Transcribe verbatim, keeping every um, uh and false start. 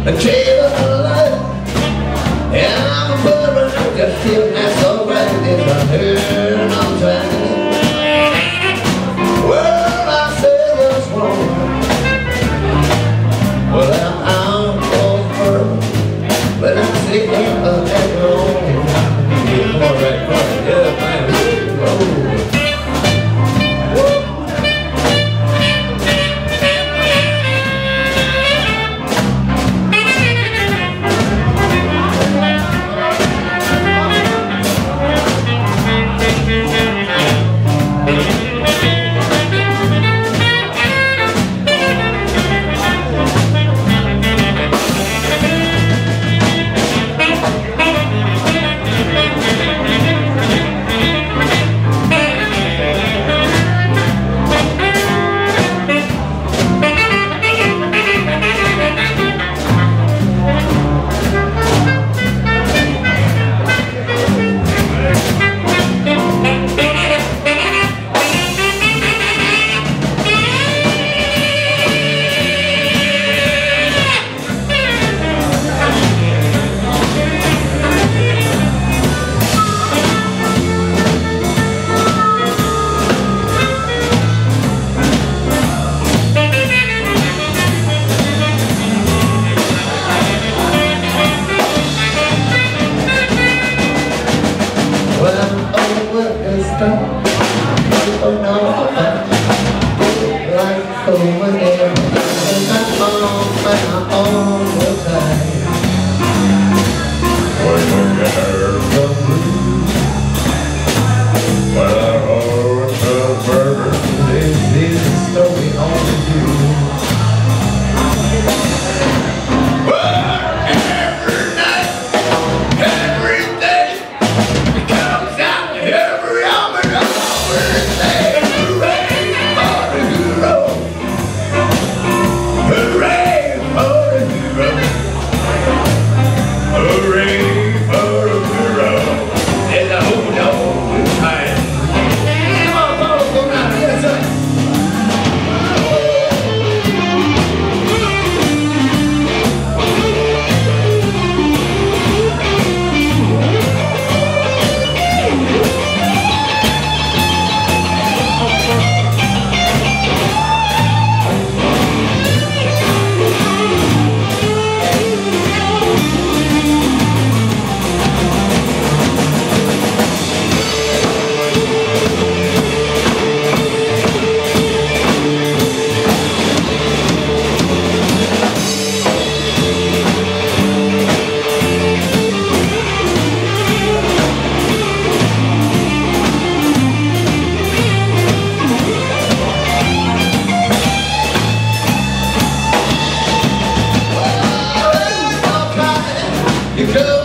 a tale of life. And I'm a bird, just feeling that so bright. There's a turn on time. Well, I say this one. Well, I'm out for her. But I say that a heck of yeah, come on, right, come on. Yeah, man. Oh. Over there, and I'm on, and I'm on the side. When the hair comes loose, when I hold the burger, this is the story on you. Well, every night, every day, it comes out every hour and hour and day. Hooray for the hero! Hooray for a hero! Hooray for a hero! There's a whole dog time. Come on, Paolo Fornara, yes sir. You could